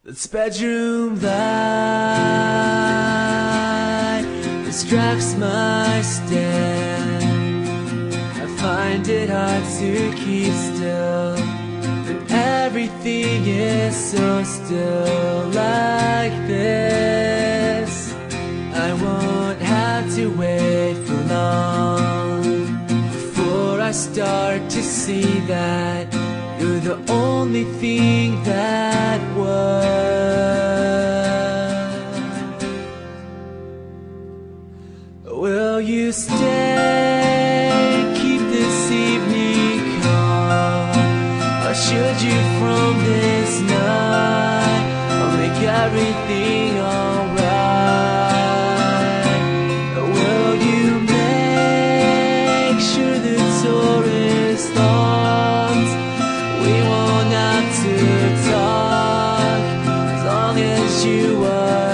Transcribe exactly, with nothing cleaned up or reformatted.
This bedroom light distracts my stare. I find it hard to keep still when everything is so still like this. I won't have to wait for long before I start to see that you're the only thing that works. Will you stay, keep this evening calm, or should you from this night I'll make everything alright? Will you make sure the door is locked? We won't have to talk as long as you are